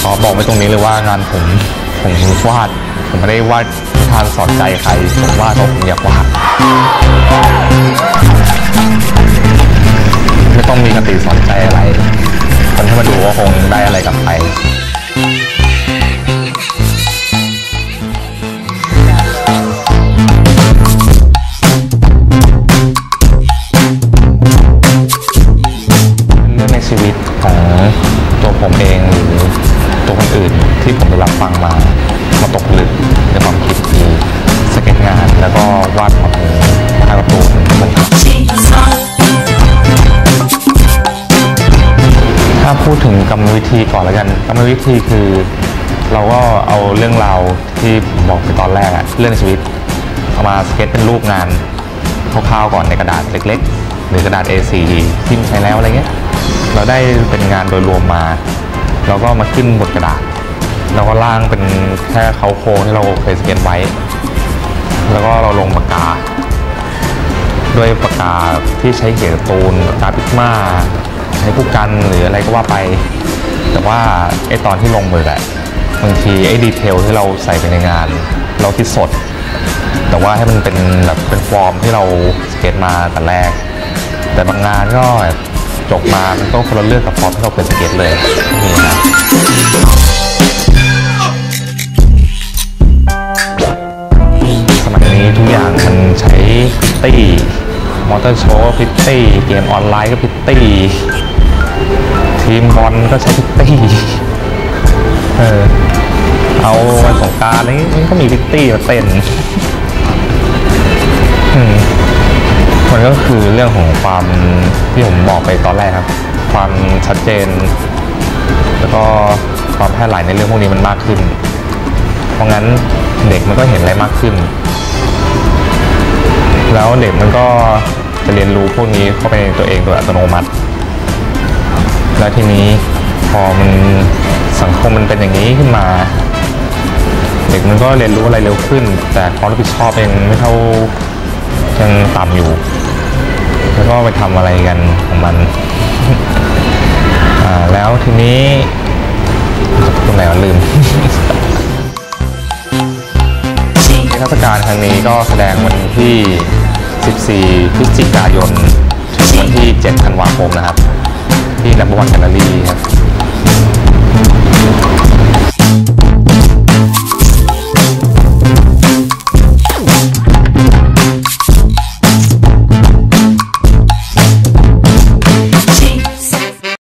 ขอบอกไว้ตรงนี้เลยว่างานผมวาดผมไม่ได้วาดทางสอนใจใครผมวาดเพราะผมอยากวาดไม่ต้องมีคติสอนใจอะไรคนที่มาดูก็คงได้อะไรกลับไปเรื่องในชีวิตของตัวผมเองหรือตัวคนอื่นที่ผมได้รับฟังมาตกผลึกในความคิดคือสเก็ตงานแล้วก็วาดของภาพการ์ตูนถ้าพูดถึงกรรมวิธีก่อนแล้วกันกรรมวิธีคือเราก็เอาเรื่องราวที่บอกไปตอนแรกเรื่องในชีวิตเอามาสเก็ตเป็นรูปงานคร่าวๆก่อนในกระดาษเล็กๆหรือกระดาษ A4 ที่ใช้แล้วอะไรเงี้ยเราได้เป็นงานโดยรวมมาเราก็มาขึ้นบนกระดาษแล้วก็ล่างเป็นแค่เขาโครงที่เราเคยสเก็ตไว้แล้วก็เราลงปากกาด้วยปากกาที่ใช้เขียนการ์ตูนปากกาพิกมาใช้ผู้กันหรืออะไรก็ว่าไปแต่ว่าไอตอนที่ลงมือบางทีไอดีเทลที่เราใส่ไปในงานเราคิดสดแต่ว่าให้มันเป็นแบบเป็นฟอร์มที่เราสเก็ตมาแต่แรกแต่บางงานก็จบมามันก็คนละเรื่องกับฟอร์มที่เราเคยสเก็ตเลยนี่นะสมัยนี้ทุกอย่างมันใช้พิตตี้มอเตอร์โชว์พิตตี้เกมออนไลน์ก็พิตตี้ทีมบอลก็ใช้พิตตี้เอาวันสงกรานต์อะไรนี้มันก็มีพิตตี้มาเต้นมันก็คือเรื่องของความที่ผมบอกไปตอนแรกครับความชัดเจนแล้วก็ความแพร่หลายในเรื่องพวกนี้มันมากขึ้นเพราะงั้นเด็กมันก็เห็นอะไรมากขึ้นแล้วเด็กมันก็จะเรียนรู้พวกนี้เข้าไปในตัวเองโดยอัตโนมัติแล้วทีนี้พอมันสังคมมันเป็นอย่างนี้ขึ้นมาเด็กมันก็เรียนรู้อะไรเร็วขึ้นแต่ความรับผิดชอบเองไม่เท่ายังต่ำอยู่แล้วก็ไปทำอะไรกันของมันแล้วทีนี้ตรงไหนมันลืมนิทรรศการครั้งนี้ก็แสดงวันที่14 พฤศจิกายนถึงวันที่7 ธันวาคมนะครับที่นัมเบอร์วันแกลเลอรี่ครับ